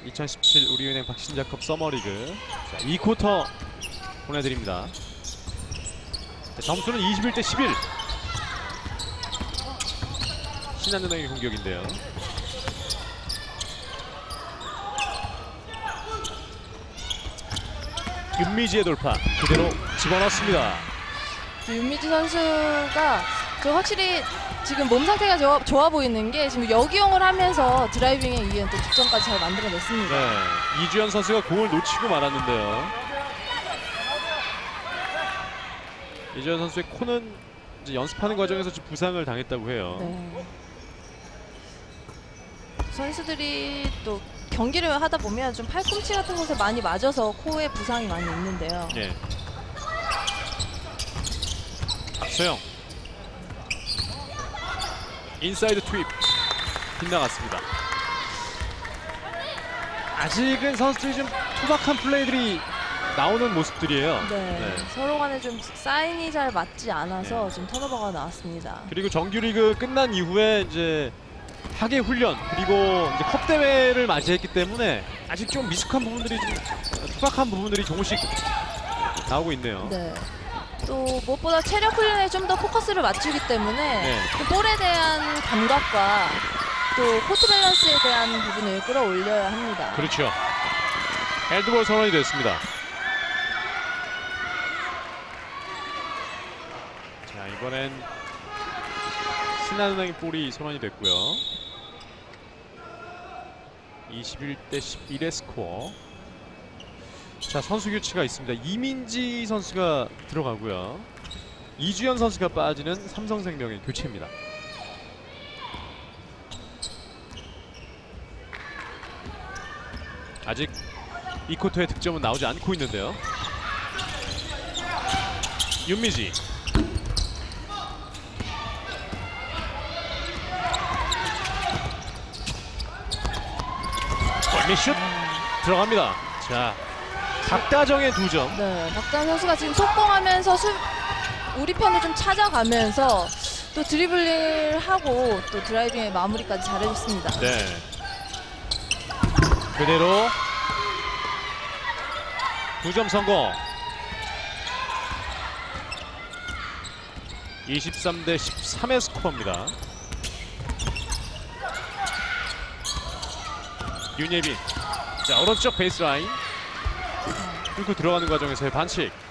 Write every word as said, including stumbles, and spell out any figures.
이천십칠 우리은행 박신자컵 서머리그. 자, 이 쿼터 보내드립니다. 자, 점수는 이십일 대 십일. 신한은행의 공격인데요. 윤미지의 돌파 그대로 집어넣습니다. 윤미지 선수가 저 확실히 지금 몸 상태가 좋아, 좋아 보이는 게 지금 역이용을 하면서 드라이빙에 이은 또 득점까지 잘 만들어냈습니다. 네, 이주연 선수가 공을 놓치고 말았는데요. 이주연 선수의 코는 이제 연습하는 과정에서 좀 부상을 당했다고 해요. 네. 선수들이 또 경기를 하다 보면 좀 팔꿈치 같은 곳에 많이 맞아서 코에 부상이 많이 있는데요. 네. 박소영 인사이드 투입 빗나갔습니다. 아직은 선수들이 좀 투박한 플레이들이 나오는 모습들이에요. 네, 네. 서로 간에 좀 사인이 잘 맞지 않아서 네. 지금 턴오버가 나왔습니다. 그리고 정규리그 끝난 이후에 이제 하계 훈련 그리고 이제 컵 대회를 맞이했기 때문에 아직 좀 미숙한 부분들이 좀 투박한 부분들이 조금씩 나오고 있네요. 네. 또 무엇보다 체력 훈련에 좀 더 포커스를 맞추기 때문에 네. 그 볼에 대한 감각과 또 코트 밸런스에 대한 부분을 끌어올려야 합니다. 그렇죠. 핸드볼 선언이 됐습니다. 자, 이번엔 신한은행의 볼이 선언이 됐고요. 이십일 대 십일의 스코어. 자, 선수 교체가 있습니다. 이민지 선수가 들어가고요. 이주연 선수가 빠지는 삼성생명의 교체입니다. 아직 이 쿼터의 득점은 나오지 않고 있는데요. 윤미지 골밑슛 들어갑니다. 자, 박다정의 두 점. 네, 박다정 선수가 지금 속공하면서 수, 우리 편을 좀 찾아가면서 또 드리블을 하고 또 드라이빙의 마무리까지 잘해줬습니다. 네. 그대로 두 점 성공. 이십삼 대 십삼의 스코어입니다. 윤예빈. 자, 오른쪽 베이스라인 뚫고 들어가는 과정에서의 반칙.